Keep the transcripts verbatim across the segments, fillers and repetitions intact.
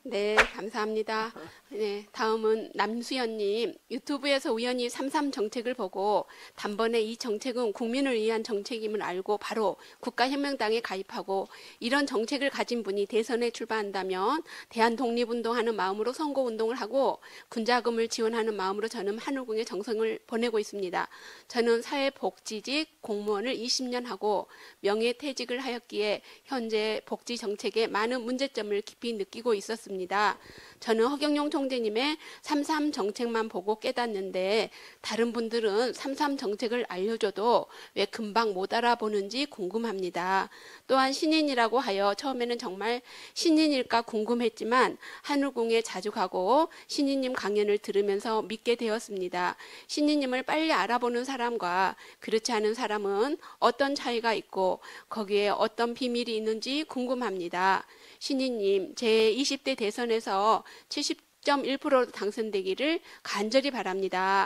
네, 감사합니다. 네, 다음은 남수연님. 유튜브에서 우연히 삼삼 정책을 보고 단번에 이 정책은 국민을 위한 정책임을 알고 바로 국가혁명당에 가입하고 이런 정책을 가진 분이 대선에 출마한다면 대한독립운동하는 마음으로 선거운동을 하고 군자금을 지원하는 마음으로 저는 하늘궁에 정성을 보내고 있습니다. 저는 사회복지직 공무원을 이십 년 하고 명예퇴직을 하였기에 현재 복지 정책에 많은 문제점을 깊이 느끼고 있었습니다. 저는 허경영 총재님의 삼삼 정책만 보고 깨닫는데 다른 분들은 삼삼 정책을 알려줘도 왜 금방 못 알아보는지 궁금합니다. 또한 신인이라고 하여 처음에는 정말 신인일까 궁금했지만 하늘궁에 자주 가고 신인님 강연을 들으면서 믿게 되었습니다. 신인님을 빨리 알아보는 사람과 그렇지 않은 사람은 어떤 차이가 있고 거기에 어떤 비밀이 있는지 궁금합니다. 신인님, 제이십 대 대선에서 칠십 점 일 퍼센트로 당선되기를 간절히 바랍니다.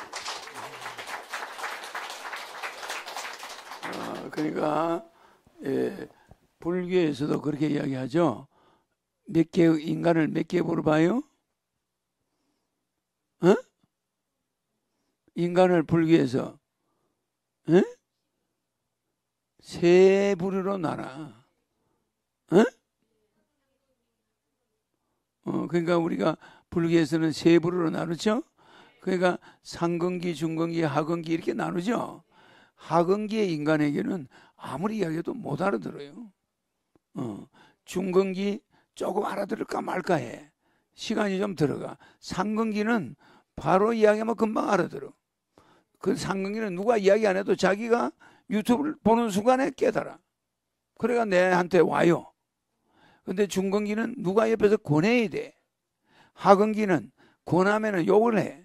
어, 그러니까 예, 불교에서도 그렇게 이야기하죠. 몇 개 인간을 몇 개 물어봐요? 어? 인간을 불교에서 어? 세 부류로 나눠. 어? 어, 그러니까 우리가 불교에서는 세 부류로 나누죠. 그러니까 상근기, 중근기, 하근기 이렇게 나누죠. 하근기의 인간에게는 아무리 이야기해도 못 알아들어요. 어, 중근기 조금 알아들을까 말까 해. 시간이 좀 들어가. 상근기는 바로 이야기하면 금방 알아들어. 그 상근기는 누가 이야기 안 해도 자기가 유튜브를 보는 순간에 깨달아. 그래가 내한테 와요. 근데 중근기는 누가 옆에서 권해야 돼. 하근기는 권하면은 욕을 해.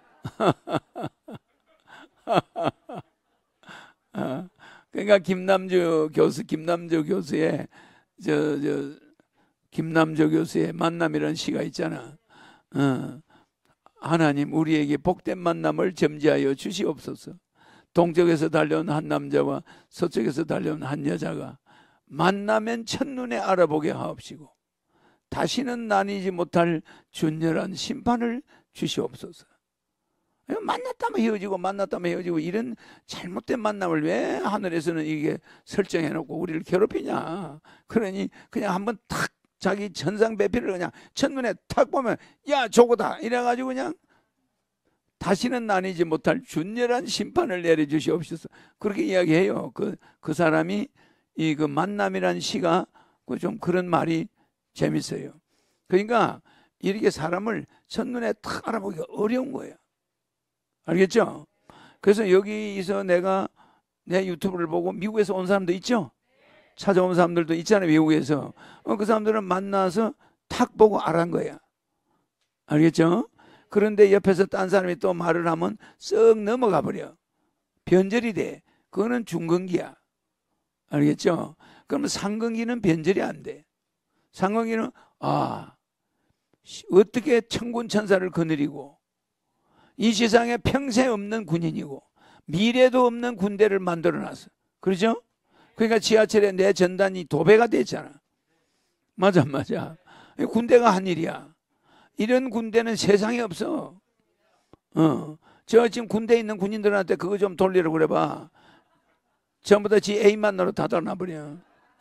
그러니까 김남주 교수, 김남주 교수의 저, 저, 김남주 교수의 만남이라는 시가 있잖아. 어. 하나님, 우리에게 복된 만남을 점지하여 주시옵소서. 동쪽에서 달려온 한 남자와 서쪽에서 달려온 한 여자가 만나면 첫눈에 알아보게 하옵시고 다시는 나뉘지 못할 준열한 심판을 주시옵소서. 만났다면 헤어지고 만났다면 헤어지고 이런 잘못된 만남을 왜 하늘에서는 이게 설정해놓고 우리를 괴롭히냐. 그러니 그냥 한번 탁 자기 천상배필을 그냥 첫눈에 탁 보면 야 저거다 이래가지고 그냥 다시는 나뉘지 못할 준열한 심판을 내려주시옵소서. 그렇게 이야기해요. 그, 그 사람이 이 그 만남이라는 시가 그 좀 그런 말이 재밌어요. 그러니까 이렇게 사람을 첫눈에 탁 알아보기가 어려운 거예요. 알겠죠? 그래서 여기서 내가 내 유튜브를 보고 미국에서 온 사람도 있죠? 찾아온 사람들도 있잖아요. 미국에서. 어, 그 사람들은 만나서 탁 보고 알아한 거야. 알겠죠? 그런데 옆에서 딴 사람이 또 말을 하면 썩 넘어가 버려. 변절이 돼. 그거는 중근기야. 알겠죠? 그러면 상근기는 변절이 안 돼. 상근기는 아 어떻게 천군 천사를 거느리고 이 세상에 평생 없는 군인이고 미래도 없는 군대를 만들어놨어. 그렇죠? 그러니까 지하철에 내 전단이 도배가 됐잖아. 맞아 맞아. 군대가 한 일이야. 이런 군대는 세상에 없어. 어, 저 지금 군대에 있는 군인들한테 그거 좀 돌리라고 그래봐. 전부 다 지 애인만 노릇 다 돌아버려.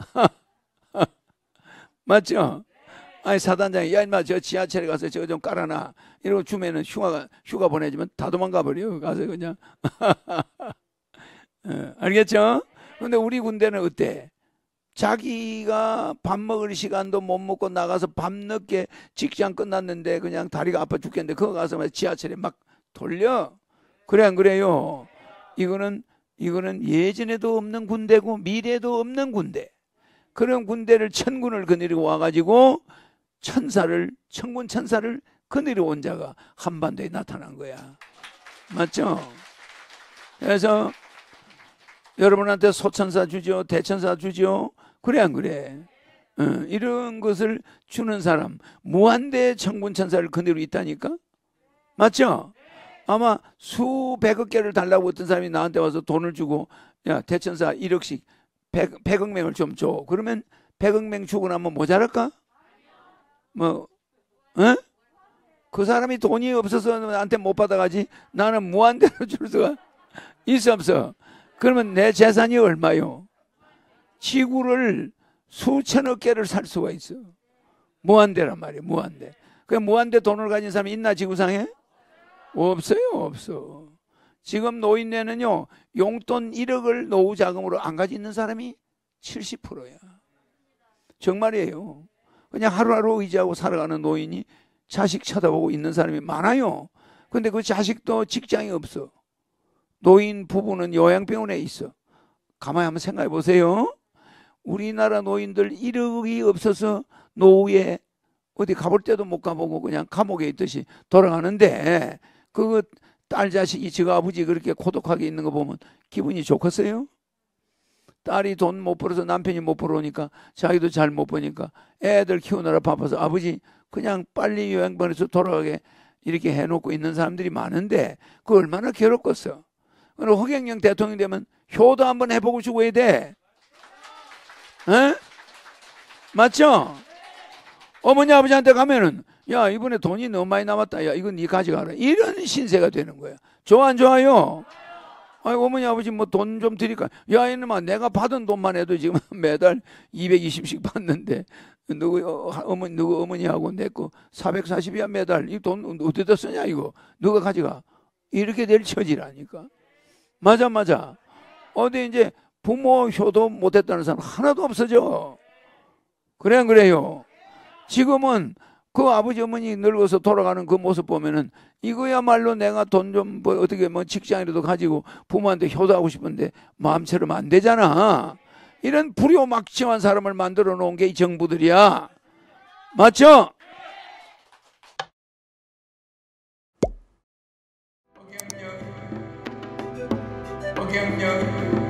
맞죠? 아니 사단장이 야 인마 저 지하철에 가서 저거 좀 깔아놔. 이러고 주면은 휴가 휴가 보내주면 다 도망가 버려. 가서 그냥. 어, 알겠죠? 근데 우리 군대는 어때? 자기가 밥 먹을 시간도 못 먹고 나가서 밤늦게 직장 끝났는데 그냥 다리가 아파 죽겠는데 그거 가서 지하철에 막 돌려. 그래 안 그래요? 이거는 이거는 예전에도 없는 군대고 미래에도 없는 군대. 그런 군대를 천군을 거느리고 와가지고 천사를 천군 천사를 거느리고 온 자가 한반도에 나타난 거야. 맞죠? 그래서 여러분한테 소천사 주죠, 대천사 주죠. 그래 안 그래? 어, 이런 것을 주는 사람 무한대 천군 천사를 거느리고 있다니까. 맞죠? 아마 수백억 개를 달라고 어떤 사람이 나한테 와서 돈을 주고 야 대천사 일억씩 백, 백억 명을 좀 줘. 그러면 백억 명 주고 나면 모자랄까? 뭐 어? 그 사람이 돈이 없어서 나한테 못 받아가지 나는 무한대로 줄 수가 있어 없어? 그러면 내 재산이 얼마요? 지구를 수천억 개를 살 수가 있어. 무한대란 말이에요. 무한대. 그 무한대 돈을 가진 사람이 있나 지구상에? 없어요. 없어. 지금 노인네는요 용돈 일억을 노후 자금으로 안 가지고 있는 사람이 칠십 퍼센트야. 정말이에요. 그냥 하루하루 의지하고 살아가는 노인이 자식 쳐다보고 있는 사람이 많아요. 근데 그 자식도 직장이 없어. 노인 부부는 요양병원에 있어. 가만히 한번 생각해 보세요. 우리나라 노인들 일억이 없어서 노후에 어디 가볼 때도 못 가보고 그냥 감옥에 있듯이 돌아가는데 그 딸 자식이 저 아버지 그렇게 고독하게 있는 거 보면 기분이 좋겠어요? 딸이 돈 못 벌어서 남편이 못 벌어오니까 자기도 잘 못 버니까 애들 키우느라 바빠서 아버지 그냥 빨리 요양병원에서 돌아가게 이렇게 해놓고 있는 사람들이 많은데 그 얼마나 괴롭겠어. 그럼 허경영 대통령 되면 효도 한번 해보고 죽어야 돼. 에? 맞죠? 어머니 아버지한테 가면은 야 이번에 돈이 너무 많이 남았다. 야 이건 네 가져가라. 이런 신세가 되는 거야. 좋아 안 좋아요? 아니 어머니 아버지 뭐 돈 좀 드릴까? 야 이놈아 내가 받은 돈만 해도 지금 매달 이백이십씩 받는데 누구 어머니 누구 어머니하고 내 거 사백사십이야 매달. 이 돈 어디다 쓰냐 이거. 누가 가져가? 이렇게 될 처지라니까. 맞아 맞아. 어디 이제 부모 효도 못했다는 사람 하나도 없어져. 그래 안 그래요? 지금은 그 아버지 어머니 늙어서 돌아가는 그 모습 보면은 이거야말로 내가 돈 좀 뭐 어떻게 뭐 직장이라도 가지고 부모한테 효도하고 싶은데 마음처럼 안 되잖아. 이런 불효막심한 사람을 만들어 놓은 게 이 정부들이야. 맞죠? 허경영, 허경영.